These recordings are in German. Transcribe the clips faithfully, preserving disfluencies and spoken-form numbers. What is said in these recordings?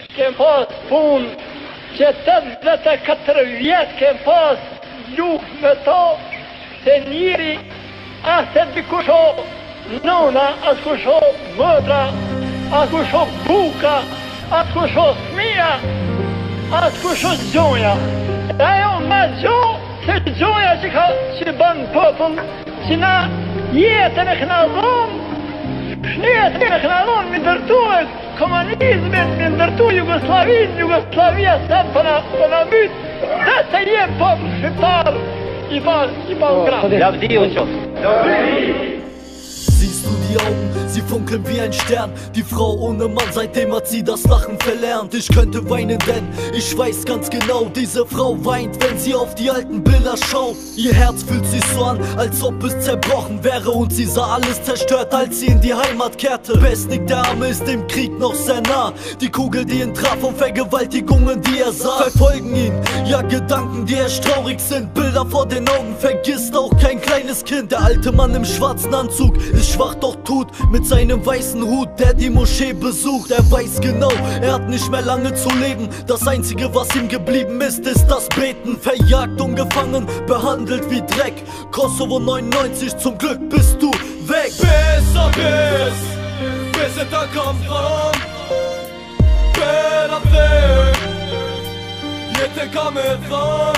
kem pas pun që tetëdhjetë e katër vjetë kem pas luf me to se njëri asë dikusho nona, asë kusho mëdra, asë kusho buka, asë kusho smija, asë kusho gjoja. E ajo ma gjo se gjoja që ka që banë popull që na jetën e këna dhonë, jetën e këna dhonë mi ndërtu e komunizmin, mi ndërtu Jugoslavin, Jugoslavia se përna përna mytë, dhe se jenë popull shqiptar i pa i pa u gra. Lavdi o qoftë. Siehst du die Augen, sie funkeln wie ein Stern. Die Frau ohne Mann, seitdem hat sie das Lachen verlernt. Ich könnte weinen, denn ich weiß ganz genau, diese Frau weint, wenn sie auf die alten Bilder schaut. Ihr Herz fühlt sich so an, als ob es zerbrochen wäre. Und sie sah alles zerstört, als sie in die Heimat kehrte. Besnik, der Arme ist im Krieg noch sehr nah. Die Kugel, die ihn traf, und Vergewaltigungen, die er sah, verfolgen ihn. Ja, Gedanken, die erst traurig sind. Bilder vor den Augen, vergisst auch kein kleines Kind. Der alte Mann im schwarzen Anzug ist schwach doch tot, mit seinem weißen Hut, der die Moschee besucht. Er weiß genau, er hat nicht mehr lange zu leben. Das einzige, was ihm geblieben ist, ist das Beten. Verjagt und gefangen, behandelt wie Dreck. Kosovo neunundneunzig, zum Glück bist du weg. Besser bist, bis da kommt ran. Bella weg, jete kameran.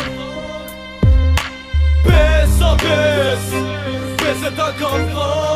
Besser bist, bis da kommt ran.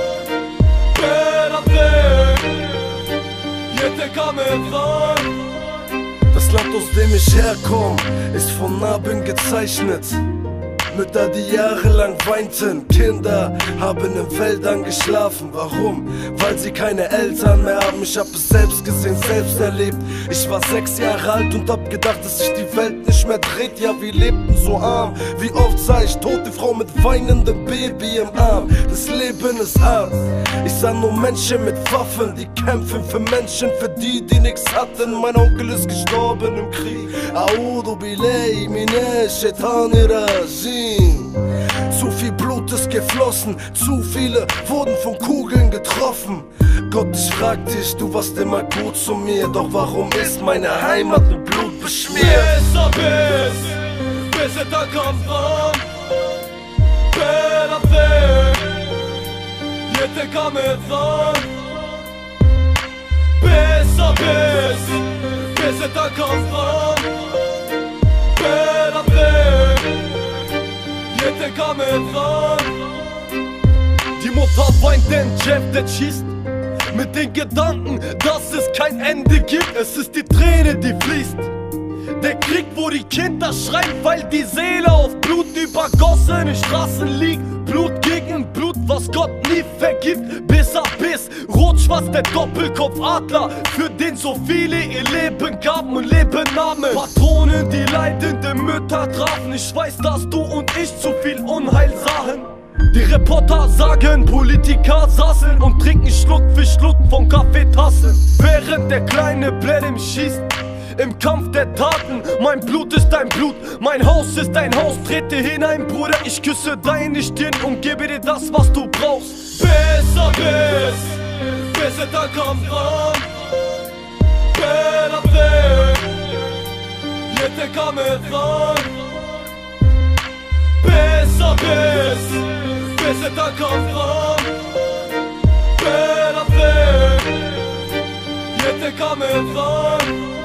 Das Land, aus dem ich herkomme, ist von Narben gezeichnet. Mütter, die jahrelang weinten, Kinder haben in Wäldern geschlafen. Warum? Weil sie keine Eltern mehr haben. Ich hab es selbst gesehen, selbst erlebt. Ich war sechs Jahre alt und hab gedacht, dass sich die Welt nicht mehr dreht. Ja, wir lebten so arm. Wie oft sah ich tote Frau mit weinendem Baby im Arm. Das Leben ist hart. Ich sah nur Menschen mit Waffen, die kämpfen für Menschen, für die, die nix hatten. Mein Onkel ist gestorben im Krieg. A'udhu billahi minash shaitani rajim. Zu viel Blut ist geflossen, zu viele wurden von Kugeln getroffen. Gott, ich frag dich, du warst immer gut zu mir, doch warum ist meine Heimat mit Blut beschmiert? Besser bist, bis da kommt ran. Bella weg, jete kameran. Besser bist, bis da kommt ran. Bella weg, jete kameran. Die Mutter weint, denn Jeff, der schießt mit den Gedanken, dass es kein Ende gibt. Es ist die Träne, die fließt. Der Krieg, wo die Kinder schreien, weil die Seele auf Blut übergossene Straßen liegt. Blut gegen Blut, was Gott nie vergibt. Biss ab Biss, rot-schwarz der Doppelkopfadler, für den so viele ihr Leben gaben und Leben nahmen. Patronen, die leidende Mütter trafen. Ich weiß, dass du und ich zu viel Unheil sahen. Die Reporter sagen, Politiker saßen und trinken Schluck für Schluck von Kaffeetassen, während der kleine Bledem schießt. Im Kampf der Taten, mein Blut ist dein Blut, mein Haus ist dein Haus. Trete hinein, Bruder, ich küsse deine Stirn und gebe dir das, was du brauchst. Besser bist, bis da kommt ran. Bella weg, jete kameran. Besser bist, bis da kommt ran. Bella weg, jete kameran.